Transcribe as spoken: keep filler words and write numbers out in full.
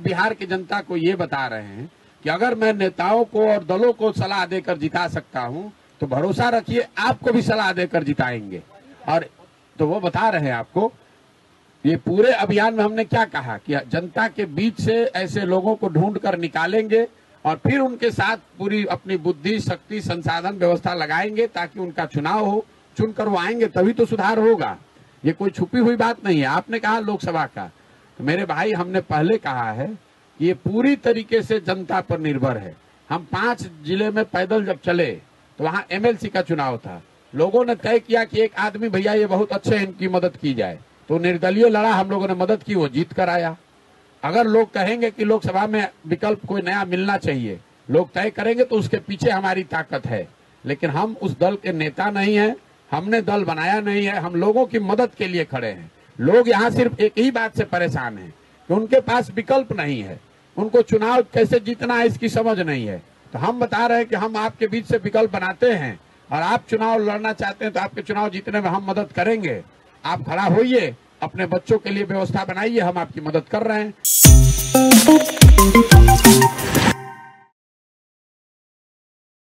बिहार की जनता को ये बता रहे हैं कि अगर मैं नेताओं को और दलों को सलाह देकर जिता सकता हूं तो भरोसा रखिए आपको भी सलाह देकर जिताएंगे। और तो वो बता रहे हैं आपको, ये पूरे अभियान में हमने क्या कहा कि जनता के बीच से ऐसे लोगों को ढूंढ कर निकालेंगे और फिर उनके साथ पूरी अपनी बुद्धि, शक्ति, संसाधन, व्यवस्था लगाएंगे ताकि उनका चुनाव हो। चुनकर वो आएंगे तभी तो सुधार होगा। ये कोई छुपी हुई बात नहीं है। आपने कहा लोकसभा का, तो मेरे भाई हमने पहले कहा है कि ये पूरी तरीके से जनता पर निर्भर है। हम पांच जिले में पैदल जब चले तो वहां एमएलसी का चुनाव था। लोगों ने तय किया कि एक आदमी भैया ये बहुत अच्छे हैं, इनकी मदद की जाए, तो निर्दलीय लड़ा, हम लोगों ने मदद की, वो जीत कर आया। अगर लोग कहेंगे कि लोकसभा में विकल्प कोई नया मिलना चाहिए, लोग तय करेंगे तो उसके पीछे हमारी ताकत है। लेकिन हम उस दल के नेता नहीं है, हमने दल बनाया नहीं है, हम लोगों की मदद के लिए खड़े हैं। लोग यहाँ सिर्फ एक ही बात से परेशान हैं कि उनके पास विकल्प नहीं है, उनको चुनाव कैसे जीतना है इसकी समझ नहीं है। तो हम बता रहे हैं कि हम आपके बीच से विकल्प बनाते हैं और आप चुनाव लड़ना चाहते हैं तो आपके चुनाव जीतने में हम मदद करेंगे। आप खड़ा होइए, अपने बच्चों के लिए व्यवस्था बनाइए, हम आपकी मदद कर रहे हैं।